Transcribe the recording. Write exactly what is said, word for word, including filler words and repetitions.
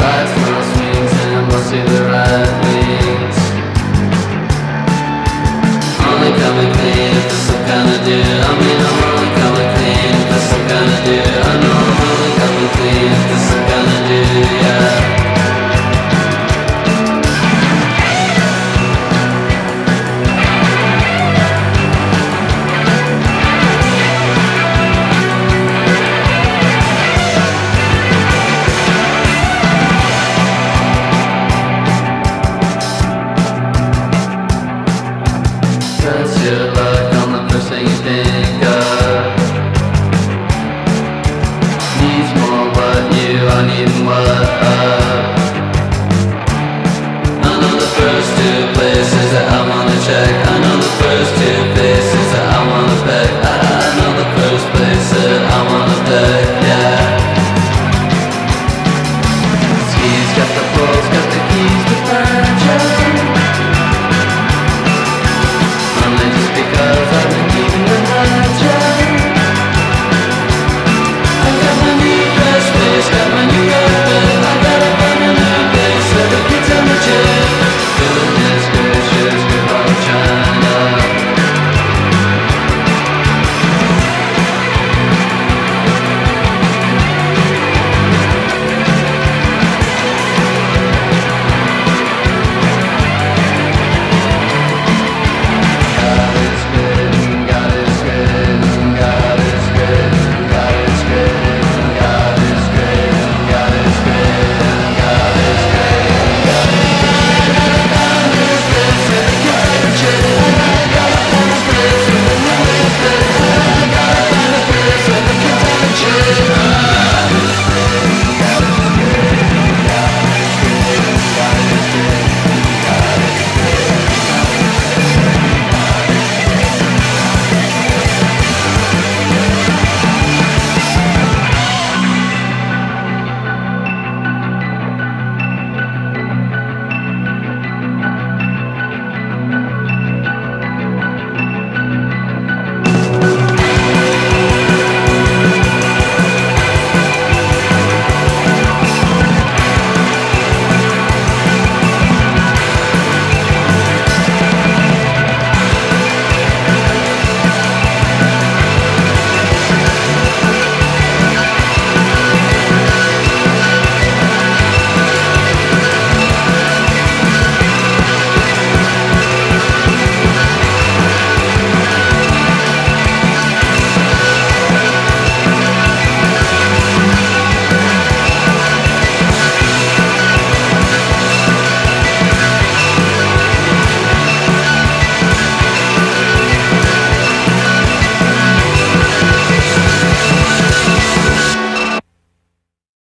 Right small swings and mostly the right wings. Only coming clean if there's some kind of do. I mean I'm only coming clean if there's some kind of do. I know I'm only coming clean if there's some kind of do, yeah. That's your luck on the first thing you think of. Needs more what you are needing what of. I know the first two places that I wanna check. I know the first two faces that I wanna peck. I, I know the first place that I wanna peck, yeah.